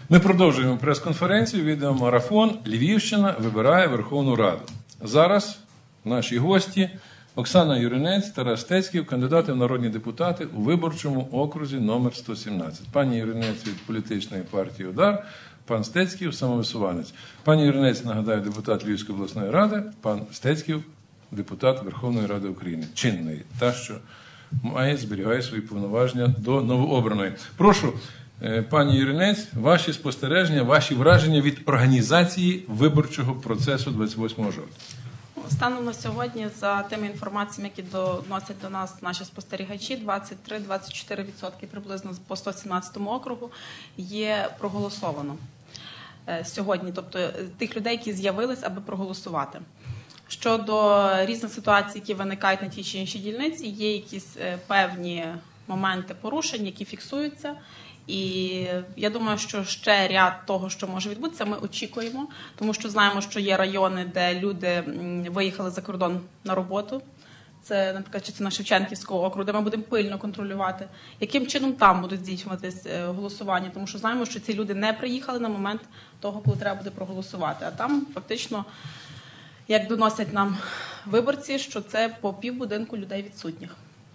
Ми продовжуємо прес-конференцію, відеомарафон «Львівщина вибирає Верховну Раду». Зараз наші гості Оксана Юринець, Тарас Стецьків, кандидати в народні депутати у виборчому окрузі номер 117. Пані Юринець від політичної партії «Удар», пан Стецьків – самовисуванець. Пані Юринець, нагадаю, депутат Львівської обласної ради, пан Стецьків – депутат Верховної Ради України. Чинної, та, що зберігає свої повноваження до новообраної. Прошу, пані Юринець, ваші спостереження, ваші враження від організації виборчого процесу 28 жовтня. Станом на сьогодні, за тими інформаціями, які доносять до нас наші спостерігачі, 23-24% приблизно по 117 округу є проголосовано сьогодні. Тобто тих людей, які з'явились, аби проголосувати. Щодо різних ситуацій, які виникають на тій чи іншій дільниці, є якісь певні моменти порушень, які фіксуються. І я думаю, що ще ряд того, що може відбутися, ми очікуємо, тому що знаємо, що є райони, де люди виїхали за кордон на роботу. Це, наприклад, частина Шевченківського округу, де ми будемо пильно контролювати, яким чином там будуть здійснюватись голосування, тому що знаємо, що ці люди не приїхали на момент того, коли треба буде проголосувати. А там фактично, як доносять нам виборці, що це по півбудинку людей відсутніх.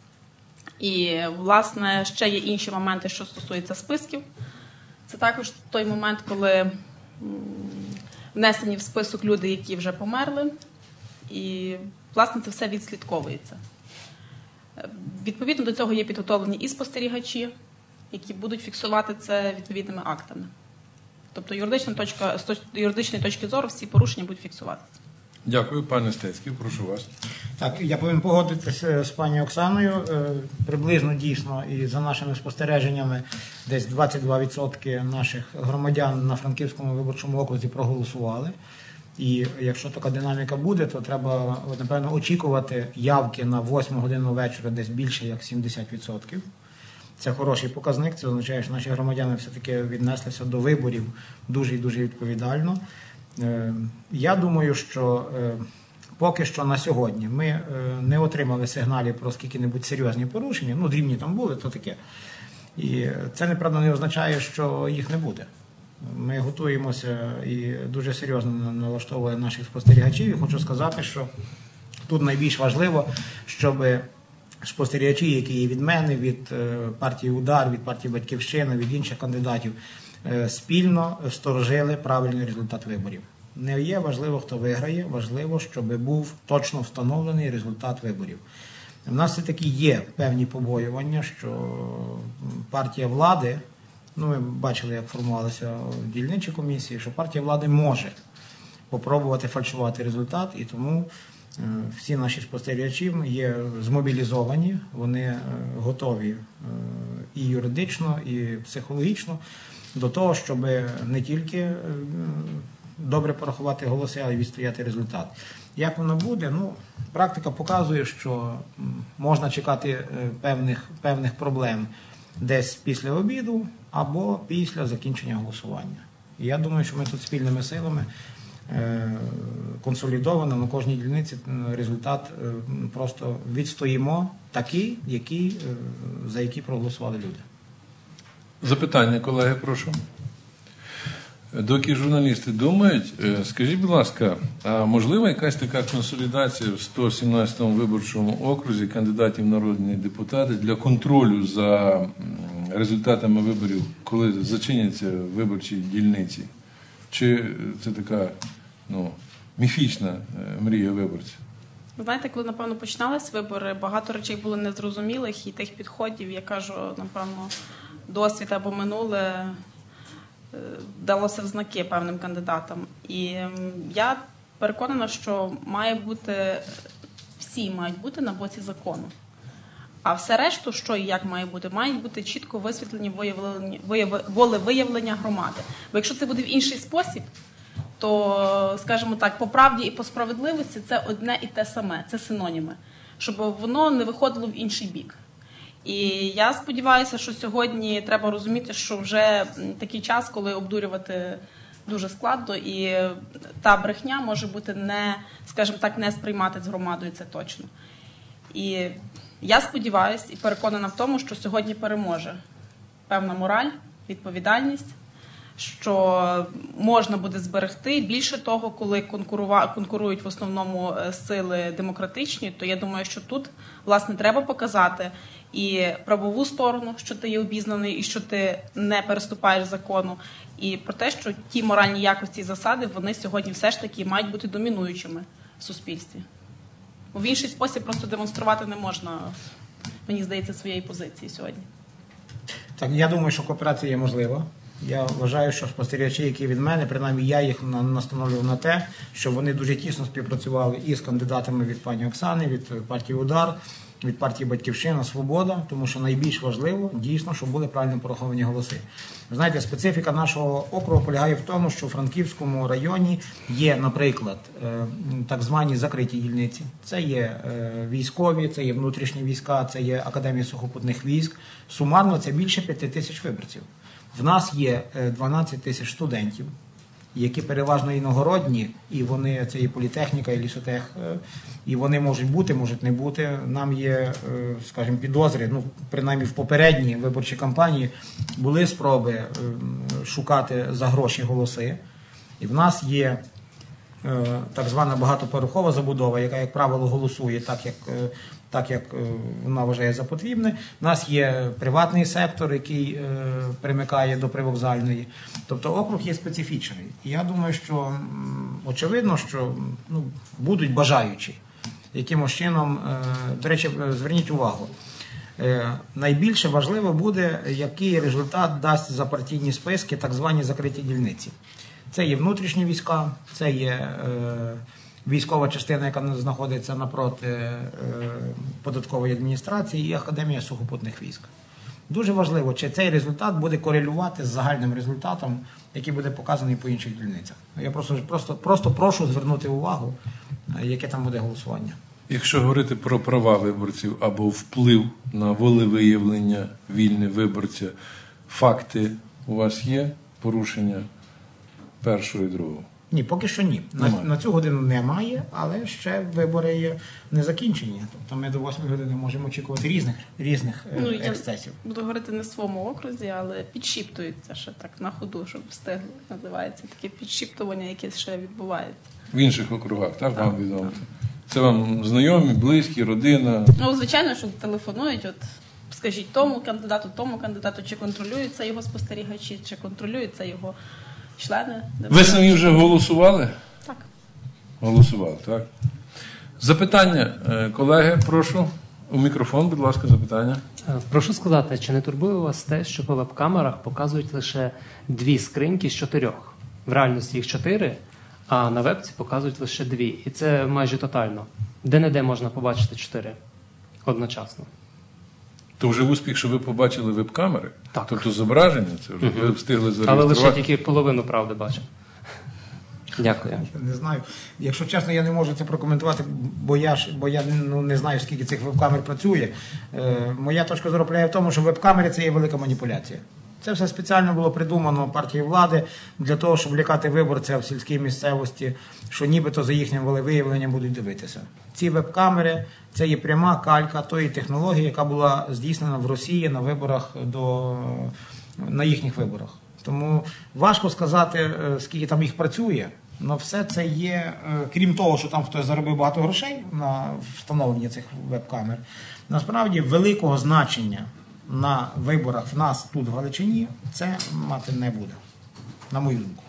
І, власне, ще є інші моменти, що стосуються списків. Це також той момент, коли внесені в список люди, які вже померли. І, власне, це все відслідковується. Відповідно до цього є підготовлені і спостерігачі, які будуть фіксувати це відповідними актами. Тобто з юридичної точки зору всі порушення будуть фіксуватися. Дякую. Пане Стецьків, прошу вас. Так, я повинен погодитися з пані Оксаною. Приблизно дійсно і за нашими спостереженнями десь 22% наших громадян на Франківському виборчому окрузі проголосували. І якщо така динаміка буде, то треба, напевно, очікувати явки на 8 годину вечора десь більше як 70%. Це хороший показник, це означає, що наші громадяни все-таки віднеслися до виборів дуже і дуже відповідально. Я думаю, що поки що на сьогодні ми не отримали сигналів про скільки-небудь серйозні порушення, ну, дрібні там були, то таке. І це, неправда, не означає, що їх не буде. Ми готуємося і дуже серйозно налаштовуємо наших спостерігачів. І хочу сказати, що тут найбільш важливо, щоб спостерігачі, які є від мене, від партії «Удар», від партії «Батьківщина», від інших кандидатів, спільно сторожили правильний результат виборів. Не є важливо, хто виграє, важливо, щоб був точно встановлений результат виборів. У нас все-таки є певні побоювання, що партія влади, ну ми бачили, як формувалися дільничі комісії, що партія влади може попробувати фальшувати результат, і тому всі наші спостерігачі є змобілізовані, вони готові і юридично, і психологічно до того, щоб не тільки добре порахувати голоси, а й відстояти результат. Як воно буде? Ну, практика показує, що можна чекати певних проблем десь після обіду або після закінчення голосування. І я думаю, що ми тут спільними силами консолідовано на кожній дільниці результат просто відстоїмо такий, за який проголосували люди. Запитання, колеги, прошу. Доки журналісти думають, скажіть, будь ласка, а можлива якась така консолідація в 117-му виборчому окрузі кандидатів в народні депутати для контролю за результатами виборів, коли зачиняться виборчі дільниці? Чи це така, міфічна мрія виборців? Ви знаєте, коли, напевно, починались вибори, багато речей було незрозумілих, і тих підходів, я кажу, напевно, досвід або минуле далося в знаки певним кандидатам. І я переконана, що всі мають бути на боці закону. А все решту, що і як має бути, мають бути чітко висвітлені волевиявлення громади. Бо якщо це буде в інший спосіб, то, скажімо так, по правді і по справедливості це одне і те саме, це синоніми, щоб воно не виходило в інший бік. І я сподіваюся, що сьогодні треба розуміти, що вже такий час, коли обдурювати дуже складно, і та брехня може бути не сприймати з громадою, це точно. І я сподіваюся і переконана в тому, що сьогодні переможе певна мораль, відповідальність, що можна буде зберегти. Більше того, коли конкурують в основному сили демократичні, то я думаю, що тут, власне, треба показати і правову сторону, що ти є обізнаний і що ти не переступаєш закону, і про те, що ті моральні якості і засади, вони сьогодні все ж таки мають бути домінуючими в суспільстві. В інший спосіб просто демонструвати не можна, мені здається, своєї позиції сьогодні. Так, я думаю, що кооперація є можлива. Я вважаю, що спостерігачі, які від мене, принаймні я їх настановлював на те, що вони дуже тісно співпрацювали і з кандидатами від пані Оксани, від партії «Удар», від партії «Батьківщина», «Свобода», тому що найбільш важливо, дійсно, щоб були правильно пораховані голоси. Ви знаєте, специфіка нашого округу полягає в тому, що у Франківському районі є, наприклад, так звані закриті дільниці. Це є військові, це є внутрішні війська, це є Академія сухопутних військ. Сумарно це більше 5 тисяч виборців. В нас є 12 тисяч студентів, які переважно іногородні, і вони, це і політехніка, і лісотех, і вони можуть бути, можуть не бути. Нам є, скажімо, підозри, ну, принаймні в попередній виборчій кампанії були спроби шукати за гроші голоси. І в нас є так звана багатоповерхова забудова, яка, як правило, голосує так, як вона вважає за потрібне. У нас є приватний сектор, який примикає до привокзальної. Тобто округ є специфічний. І я думаю, що очевидно, що будуть бажаючі. Якимось чином, до речі, зверніть увагу, найбільше важливо буде, який результат дасть за партійні списки так звані закриті дільниці. Це є внутрішні війська, це є військова частина, яка знаходиться напроти податкової адміністрації, і Академія сухопутних військ. Дуже важливо, чи цей результат буде корелювати з загальним результатом, який буде показаний по інших дільницях. Я просто прошу звернути увагу, яке там буде голосування. Якщо говорити про права виборців або вплив на волевиявлення вільне виборця, факти у вас є порушення першого і другого? Ні, поки що ні. На цю годину немає, але ще вибори є не закінчені. Тобто ми до 8 години можемо очікувати різних ексцесів. Я буду говорити не в своєму окрузі, але підшіптується ще так на ходу, щоб встигли. Називається таке підшіптування, яке ще відбувається. В інших округах, так, вам відомо? Це вам знайомі, близькі, родина? Ну, звичайно, що телефонують, от скажіть тому кандидату, чи контролюються його спостерігачі, чи контролюються його члени. Ви самі вже голосували? Так. Голосували, так. Запитання, колеги, прошу. У мікрофон, будь ласка, запитання. Прошу сказати, чи не турбує вас те, що по веб-камерах показують лише 2 скриньки з 4? В реальності їх 4, а на вебці показують лише 2. І це майже тотально. Де-не-де можна побачити 4 одночасно. То вже успіх, що ви побачили веб-камери? Так. Тобто зображення, це вже ви встигли зареєструвати? Але лише тільки половину правди бачив. Дякую. Не знаю. Якщо чесно, я не можу це прокоментувати, бо я не знаю, скільки цих веб-камер працює. Моя точка зору полягає в тому, що веб-камери – це є велика маніпуляція. Це все спеціально було придумано партією влади для того, щоб лякати виборця в сільській місцевості, що нібито за їхнім волевиявленням будуть дивитися. Ці веб-камери – це є пряма калька тої технології, яка була здійснена в Росії на виборах на їхніх виборах. Тому важко сказати, скільки там їх працює, але все це є, крім того, що там хтось заробив багато грошей на встановлення цих веб-камер, насправді великого значення на виборах в нас тут, в Галичині, це мати не буде, на мою думку.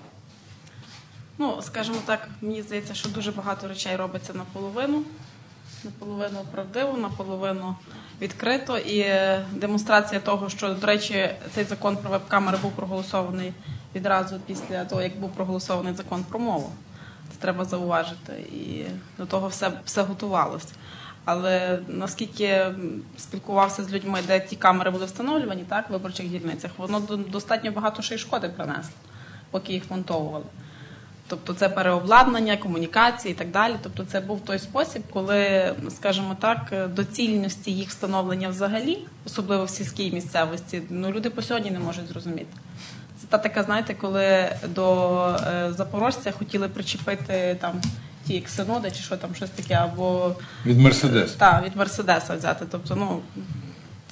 Ну, скажімо так, мені здається, що дуже багато речей робиться наполовину правдиво, наполовину відкрито. І демонстрація того, що, до речі, цей закон про веб-камери був проголосований відразу після того, як був проголосований закон про мову. Це треба зауважити. І до того все готувалося. Але наскільки спілкувався з людьми, де ті камери були встановлювані, так, в виборчих дільницях, воно достатньо багато ще й шкоди принесло, поки їх монтовували. Тобто це переобладнання, комунікації і так далі. Тобто це був той спосіб, коли, скажімо так, доцільності їх встановлення взагалі, особливо в сільській місцевості, люди по сьогодні не можуть зрозуміти. Це та така, знаєте, коли до Запорожця хотіли причепити там ті ксеноди чи що там, щось таке, або... Від Мерседеса. Так, від Мерседеса взяти. Тобто,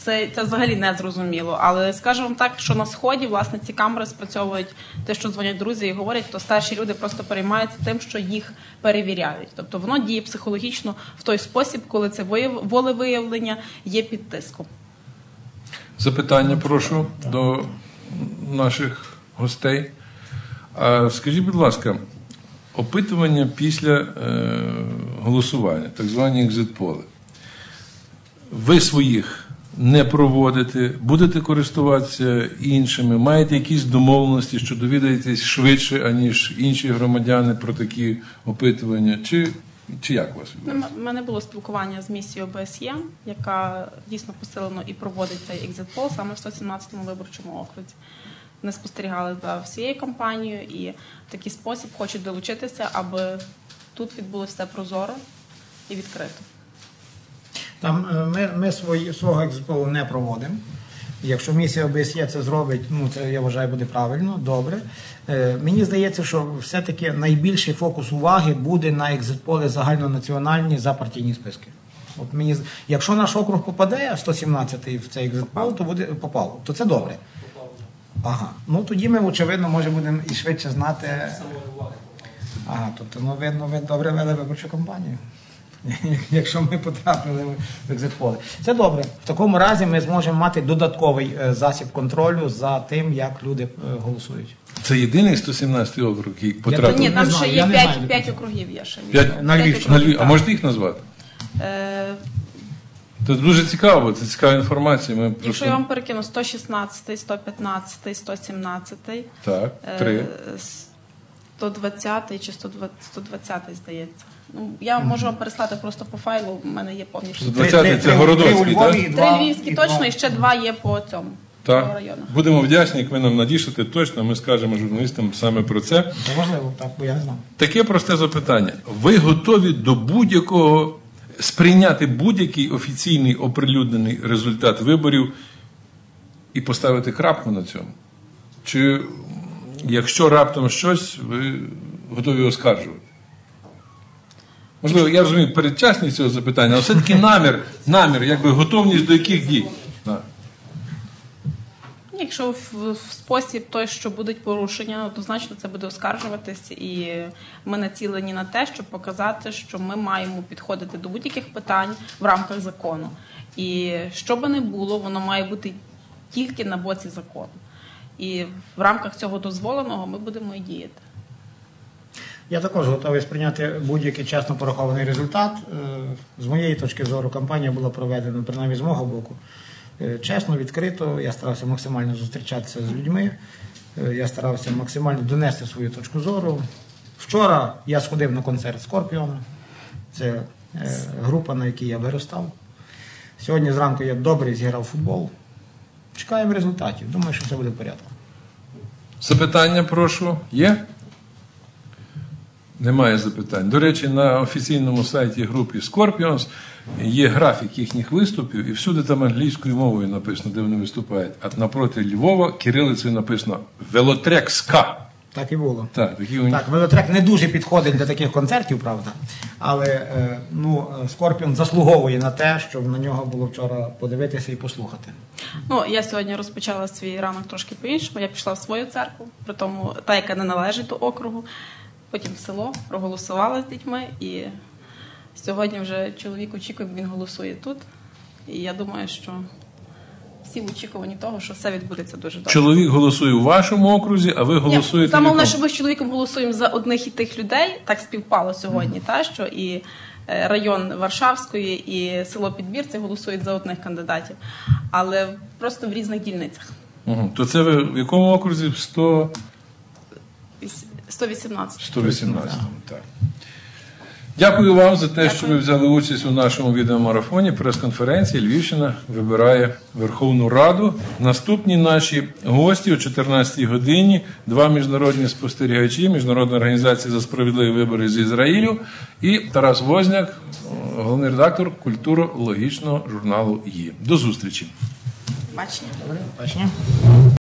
Це взагалі не зрозуміло. Але скажу вам так, що на Сході, власне, ці камери спрацьовують те, що дзвонять друзі і говорять, то старші люди просто переймаються тим, що їх перевіряють. Тобто воно діє психологічно в той спосіб, коли це волевиявлення є під тиском. Запитання прошу до наших гостей. Скажіть, будь ласка, опитування після голосування, так звані екзит-поли. Ви своїх не проводите, будете користуватися іншими, маєте якісь домовленості, що довідаєтесь швидше, аніж інші громадяни про такі опитування, чи як у вас відбувається? У мене було спілкування з місією ОБСЄ, яка дійсно посилено і проводить цей екзит-пол саме в 117-му виборчому окрузі. Вони спостерігали за всією кампанією і в такий спосіб хочуть долучитися, аби тут відбулося все прозоро і відкрито. Там ми свого екзит-полу не проводимо. Якщо місія ОБСЄ це зробить, це, я вважаю, буде правильно, добре. Мені здається, що все-таки найбільший фокус уваги буде на екзит-поли загальнонаціональні за партійні списки. От якщо наш округ попаде, 117-й в цей екзит-пол, то попав. То це добре. Ага. Тоді ми, очевидно, може будемо і швидше знати. Ага, тобто, видно, ви добре вели виборчу кампанію. Якщо ми потрапили в екзит-поли. Це добре. В такому разі ми зможемо мати додатковий засіб контролю за тим, як люди голосують. Це єдиний 117-й округ, який потрапив? Ні, там ще є 5 округів. Є ще. На Львівщині. А можете їх назвати? Це дуже цікаво, бо це цікава інформація. Якщо я вам перекину 116, 115, 117, так, 3. 120 чи 120, здається. Я можу вам переслати просто по файлу, в мене є повністю. 120 це Городоцький, так? 3 львівські точно, і ще 2 є по цьому. Так. Будемо вдячні, як ви нам надішлете точно, ми скажемо журналістам саме про це. Це важливо, так, бо я не знав. Таке просте запитання. Ви готові до будь-якого сприйняти будь-який офіційний оприлюднений результат виборів і поставити крапку на цьому? Чи якщо раптом щось, ви готові оскаржувати? Можливо, я розумію передчасність цього запитання, але все-таки намір, якби готовність до яких дій? Якщо в спосіб той, що будуть порушення, однозначно це буде оскаржуватись, і ми націлені на те, щоб показати, що ми маємо підходити до будь-яких питань в рамках закону. І що би не було, воно має бути тільки на боці закону. І в рамках цього дозволеного ми будемо і діяти. Я також готовий сприйняти будь-який чесно порахований результат. З моєї точки зору, кампанія була проведена, принаймні з мого боку, чесно, відкрито. Я старався максимально зустрічатися з людьми. Я старався максимально донести свою точку зору. Вчора я сходив на концерт Скорпіона. Це група, на якій я виростав. Сьогодні зранку я добре зіграв футбол. Чекаємо результатів. Думаю, що все буде в порядку. Запитання, прошу. Є? Немає запитань. До речі, на офіційному сайті групи Scorpions є графік їхніх виступів, і всюди там англійською мовою написано, де вони виступають. А напроти Львова кирилицею написано «Велотрек СКА». Так і було. Так, велотрек не дуже підходить для таких концертів, правда. Але Скорпіон заслуговує на те, щоб на нього було вчора подивитися і послухати. Я сьогодні розпочала свій ранок трошки по-іншому. Я пішла в свою церкву, при тому та, яка не належить до округу. Потім в село, проголосувала з дітьми, і сьогодні вже чоловік очікує, він голосує тут. І я думаю, що всі в очікуванні того, що все відбудеться дуже добре. Чоловік голосує у вашому окрузі, а ви голосуєте... Саме головне, що ми з чоловіком голосуємо за одних і тих людей, так співпало сьогодні, що і район Варшавської, і село Підбірці голосують за одних кандидатів, але просто в різних дільницях. То це ви в якому окрузі? 118. 118, так. Дякую вам за те, що ви взяли участь у нашому відеомарафоні, прес-конференції «Львівщина вибирає Верховну Раду». Наступні наші гості о 14-й годині, 2 міжнародні спостерігачі, Міжнародна організація за справедливі вибори з Ізраїлю і Тарас Возняк, головний редактор культурологічного журналу «Є». До зустрічі. Бачення. Бачення.